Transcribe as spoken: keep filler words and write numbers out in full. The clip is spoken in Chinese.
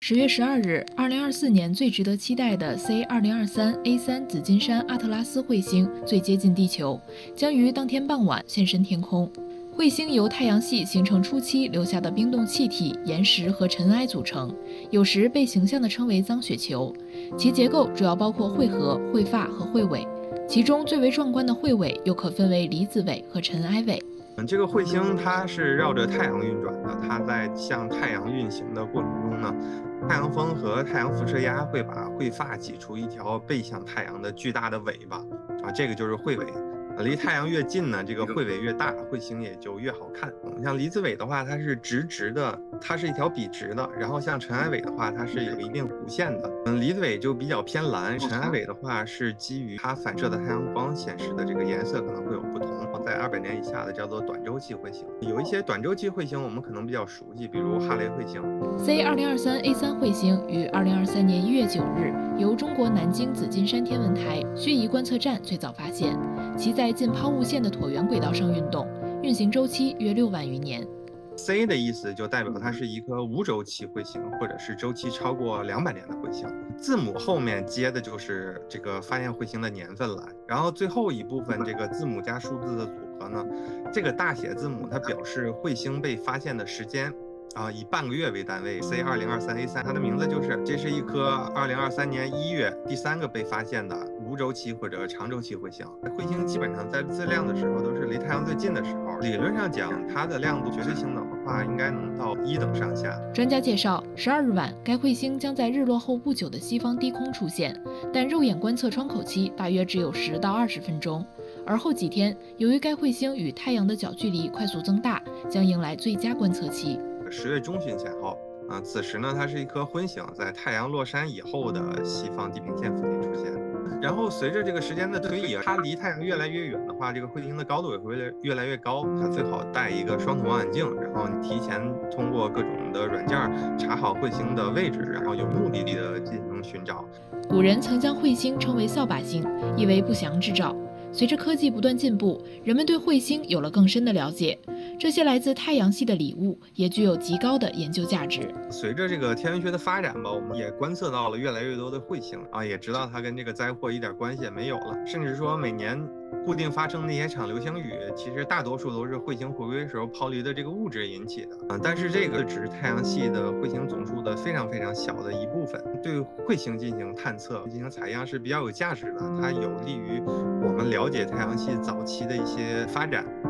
十月十二日，二零二四年最值得期待的 C 二零二三 A 三 紫金山阿特拉斯彗星最接近地球，将于当天傍晚现身天空。彗星由太阳系形成初期留下的冰冻气体、岩石和尘埃组成，有时被形象地称为脏雪球。其结构主要包括彗核、彗发和彗尾，其中最为壮观的彗尾又可分为离子尾和尘埃尾。 嗯，这个彗星它是绕着太阳运转的，它在向太阳运行的过程中呢，太阳风和太阳辐射压会把彗发挤出一条背向太阳的巨大的尾巴，啊，这个就是彗尾。离太阳越近呢，这个彗尾越大，彗星也就越好看。嗯，像离子尾的话，它是直直的，它是一条笔直的；然后像尘埃尾的话，它是有一定弧线的。嗯，离子尾就比较偏蓝，尘埃尾的话是基于它反射的太阳光显示的这个颜色可能会有不同。在二百年以下的叫做短周期彗星，有一些短周期彗星我们可能比较熟悉，比如哈雷彗星。 C 二零二三 A 三 彗星于二零二三年一月九日由中国南京紫金山天文台盱眙观测站最早发现，其在近抛物线的椭圆轨道上运动，运行周期约六万余年。 C 的意思就代表它是一颗无周期彗星，或者是周期超过两百年的彗星。字母后面接的就是这个发现彗星的年份了，然后最后一部分这个字母加数字的组合呢，这个大写字母它表示彗星被发现的时间。啊，以半个月为单位 ，C 二零二三 A 三，它的名字就是，这是一颗二零二三年一月第三个被发现的无周期或者长周期彗星。彗星基本上在自亮的时候都是离太阳最近的时候，理论上讲，它的亮度绝对性能的话，应该能到一等上下。 专家介绍，十二日晚，该彗星将在日落后不久的西方低空出现，但肉眼观测窗口期大约只有十到二十分钟。而后几天，由于该彗星与太阳的角距离快速增大，将迎来最佳观测期。 十月中旬前后，啊，此时呢，它是一颗昏星，在太阳落山以后的西方地平线附近出现。然后随着这个时间的推移，它离太阳越来越远的话，这个彗星的高度也会越来越高。它最好带一个双筒望远镜，然后你提前通过各种的软件查好彗星的位置，然后有目的地的进行寻找。 古人曾将彗星称为扫把星，意为不祥之兆。随着科技不断进步，人们对彗星有了更深的了解。这些来自太阳系的礼物也具有极高的研究价值。 随着这个天文学的发展吧，我们也观测到了越来越多的彗星啊，也知道它跟这个灾祸一点关系也没有了，甚至说每年固定发生的那些场流星雨，其实大多数都是彗星回归时候抛离的这个物质引起的啊。但是这个只是太阳系的彗星总数的非常非常小的一部分，对彗星进行探测、进行采样是比较有价值的，它有利于我们了解太阳系早期的一些发展。